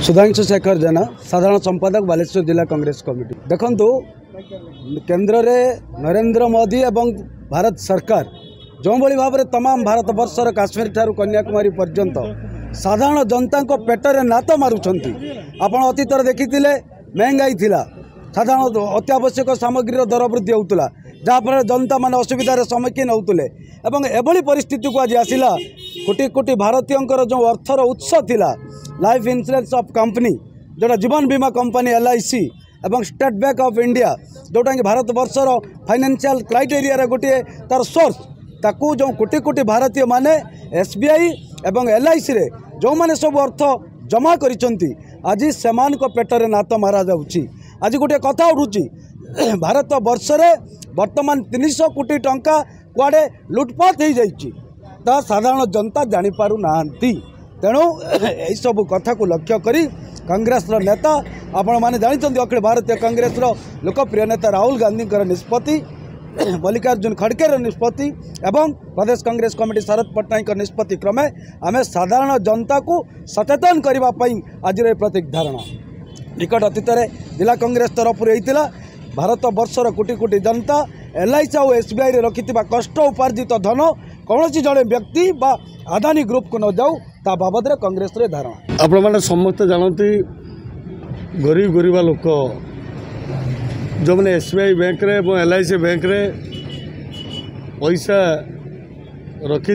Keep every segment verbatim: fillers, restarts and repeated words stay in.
सुधांशु शेखर जेना साधारण संपादक बालेश्वर जिला कांग्रेस कमिटी। देखंतु केंद्र रे नरेंद्र मोदी एवं भारत सरकार जो भली भाव में तमाम भारत वर्षर काश्मीर ठारू कन्याकुमारी पर्यंत साधारण जनता को पेटर नात मारुछंती। आपण अतीत देखी महंगाई थिला, साधारण अत्यावश्यक सामग्री दर वृद्धि होता जहाँफल जनता मान असुविधार सम्मुखीन होते एवं एभली परिस्थिति को आज आसला कोटी कोटी भारतीय जो अर्थर उत्स थिला लाइफ इंश्योरेंस ऑफ कंपनी जोटा जीवन बीमा कंपनी एल आई सी एवं स्टेट बैंक ऑफ इंडिया जोटा कि भारत वर्षर फाइनेंशियल क्राइटेरिया गोटे तार सोर्स ताकू जो कोटी कोटी भारतीय माने एस बी आई एवं एल आई सी रे जो माने सब अर्थ जमा करिसंती आज सेमान को पेटर नात मारा जाउची। आज गोटे कथा उठुची भारत वर्षरे वर्तमान तीन सौ कोटी टंका कुआडे लुटपाट हो जाइए ता साधारण जनता जानीपार ना। तेणु यही सब कथा को लक्ष्य करी कांग्रेस नेता आपण मैंने जानते अखिल भारतीय कांग्रेस लोकप्रिय नेता राहुल गांधी निष्पत्ति, मल्लिकार्जुन खड़गे निष्पत्ति एवं प्रदेश कांग्रेस कमिटी शरद पट्टनायक निष्पत्ति क्रमे आम साधारण जनता को सचेतन करने आज प्रतीक धारणा निकट अतीत जिला कांग्रेस तरफ होता भारत वर्षर कोटी कोटी जनता एल आई सी और एस बी आई रखि कष्ट उपार्जित धन कौन जड़े व्यक्ति बा अदानी ग्रुप को न जाऊ ता बाबद कांग्रेस धारणा। आपण मैंने समस्त जानती गरीब गरीब लोक जो मैंने एस बी आई बैंक रे एल आई सी बैंक रे पैसा रखी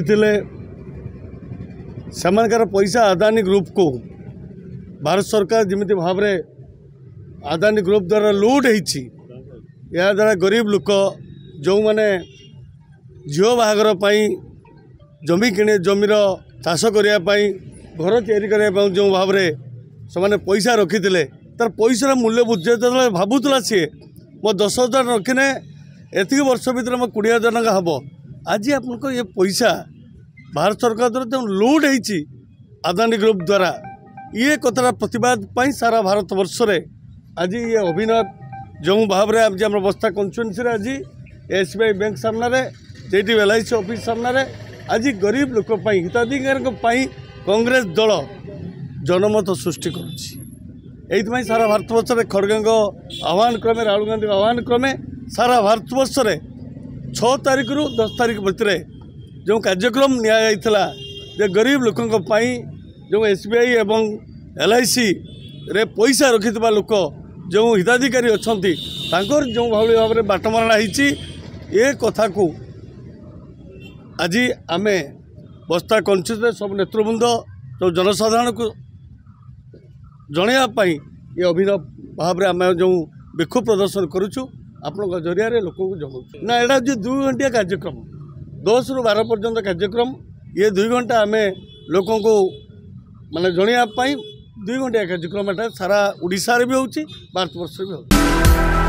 सेमानकर पैसा अदानी ग्रुप को भारत सरकार जमी भाव में अदानी ग्रुप द्वारा लुट होती या द्वारा गरीब लोक जो मैंने झील बाहागर जमी किणे जमीर चाष करने घर या जो भाव में से पैसा रखी तार पैसार मूल्य बुझे जो भावुला सी मो दस हजार रखिने एति वर्ष भर मो कोड़े हजार टका हम आज आपको ये पैसा भारत सरकार द्वारा जो लुट होती अदानी ग्रुप द्वारा ये कथा प्रतिवाद सारा भारत वर्ष रे आज ये अभिनव जो भाव में आज आम बस्ता कन्स्टिट्युएंसी आज एस बी आई बैंक सामने जेटी एल आई सी ऑफिस सामने आज गरीब लोक हिताधिकारी कांग्रेस दल जनमत सृष्टि करुँच। सारा भारत वर्ष में खड़गे आह्वान क्रमे राहुल गांधी आह्वान क्रमे सारा भारत वर्ष में छः तारीख रु दस तारीख भितर जो कार्यक्रम नि गरीब लोकों जो एस बी आई एवं एल आई सी रे पैसा रखि लोक जो हिताधिकारी अच्छा जो भाव में बाटमारणा होती ये कथा को आज आम बस्ता कन्स्टिट्युएंसी सब नेतृवृंद जो जनसाधारण को जनवाई ये अभिनव भाव में आम जो विक्षोभ प्रदर्शन करुचु आपण जरिया लोक जनाऊँ ना यहाँ जो दुई घंटिया कार्यक्रम दस रु बारह पर्यंत कार्यक्रम ये दुई घंटा आम लोक माने जनवाई दुई घंटिया कार्यक्रम सारा ओडिशा रे भी होची भारत वर्ष भी होची।